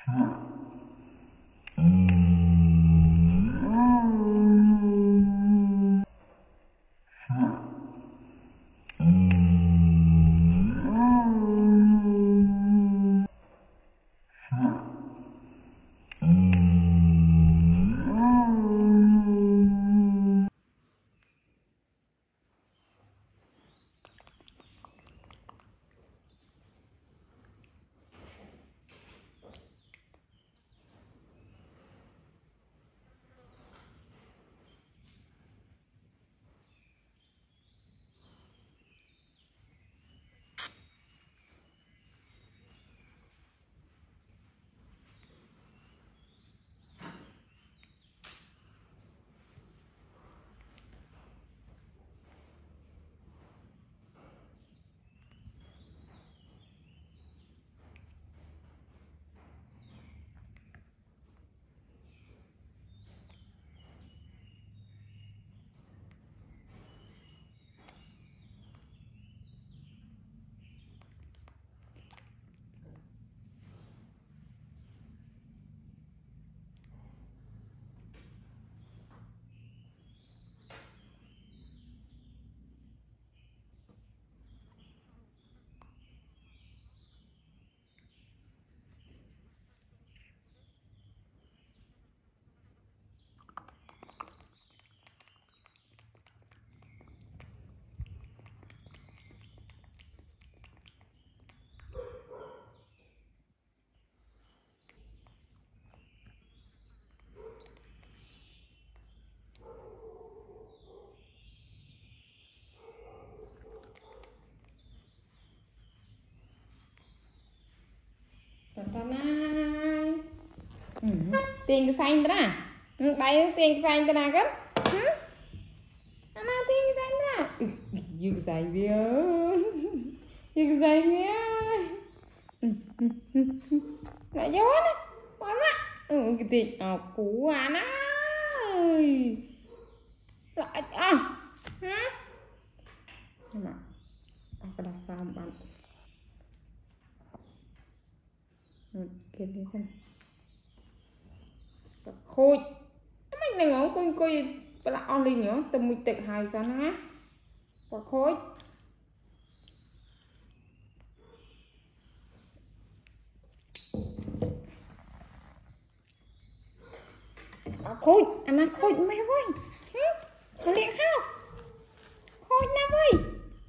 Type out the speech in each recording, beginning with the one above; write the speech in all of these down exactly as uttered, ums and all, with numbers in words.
tiền cái xanh đó nè, đây tiền cái xanh đó nè cấp, anh nào tiền cái xanh đó nè, dư cái xanh bia, dư cái xanh bia, lại gió nè, quá má, ừ cái tiền à cũ à nó, lại à, hả, nhưng mà, cái đó sao bạn, cái gì xem. Khôi mình này ngó coi coi là on lên nhở tầm mình tự hài sao nó và khối à, khôi anh à, khôi mày ơi khôi liền không khôi nam ơi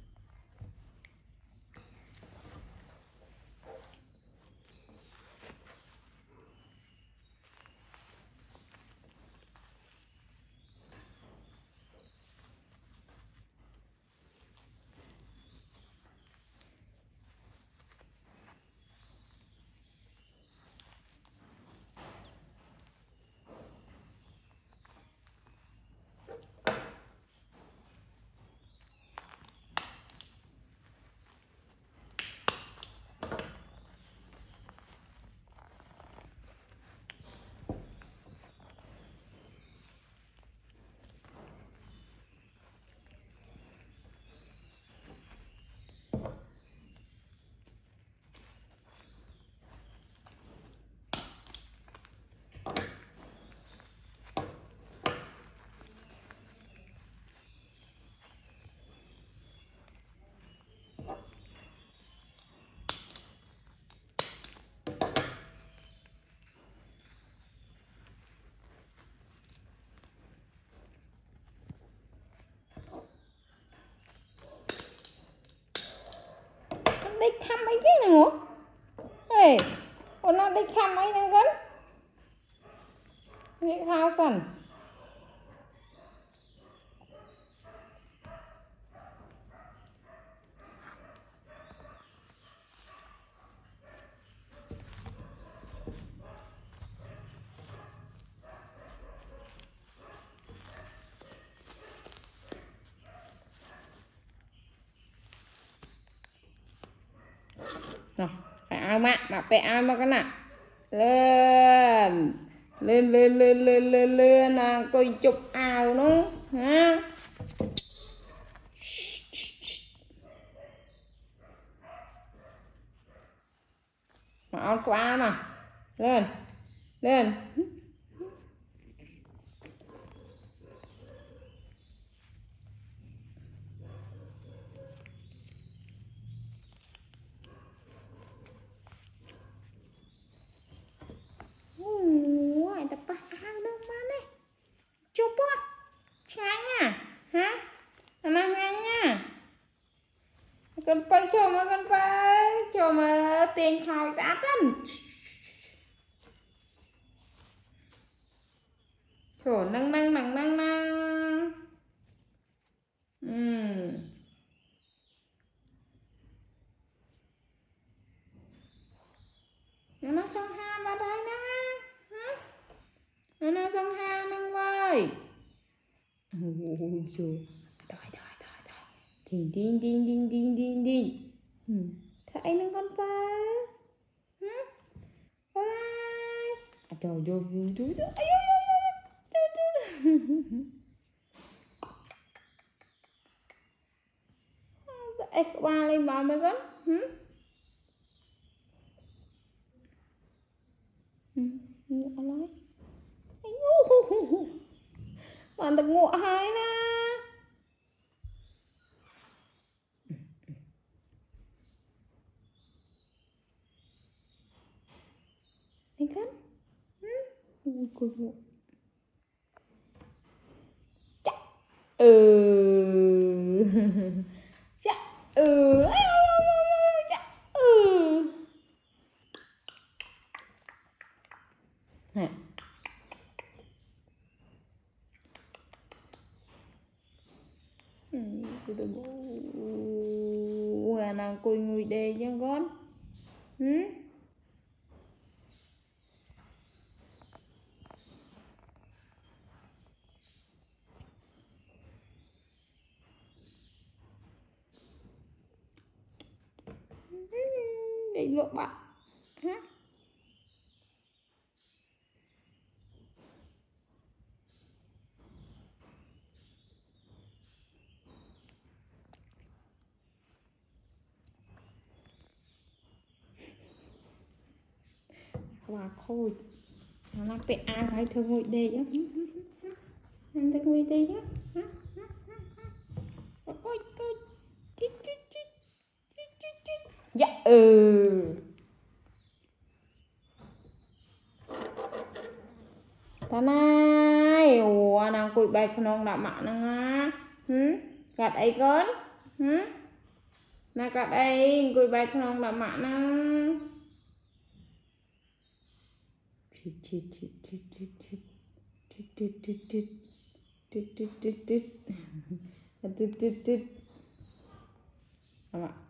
đi thăm mấy cái này ngủ ê còn nó đi thăm mấy năng cấn nghĩ sao sần rồi phải ai mà mà phải ai mà cái nào lên lên lên lên lên lên lên à coi chụp ảo nó ha mà ăn qua mà Lên. Lên. Ủa, tập ba áo đâu mà này. Chụp á. Trái nha. Hả? Anh ăn ngay nha. Con bay cho mà con bay. Cho mà tiền khỏi giá dân. Khổ năng năng năng năng năng. Ừm. Nó xong ha vào đây nè. Nó xong ha năng vơi. Ôi trời. Đòi đòi đòi đòi. Đinh đinh đinh đinh đinh đinh đinh. Ừ. Thế anh đang con phá. Hả? Bye. À trời ơi, vui chú chú. Ây ơi ơi ơi. Chú chú. Ê, ba lên bà mấy con. Hả? Ừ. Ngộ nói. Ây ơi. Bạn thật ngộ hai nè. Anh con. Ui cười ngộ. Chà. Ừ. Chà. Ừ. Chà. Ừ. Nè. Ừ. Ủa nàng cùi ngùi đề nha con. Ừ. Để lộ bạn. Hả? Và khôi. Nó là phải ai phải thương ngồi đề chứ. Anh thương ngồi đề chứ. Và coi coi. Chít chít chít. Chít chít chít. Dạ ừ. Ta này. Ủa nàng cùi bạch nông đã mạng nâng á. Hứ? Gạt ấy con. Hứ? Nè gạt ấy. Cùi bạch nông đã mạng nâng. Chít chít chít chít chít chít. Chít chít chít chít. Chít chít chít chít. Chít chít chít. Chít.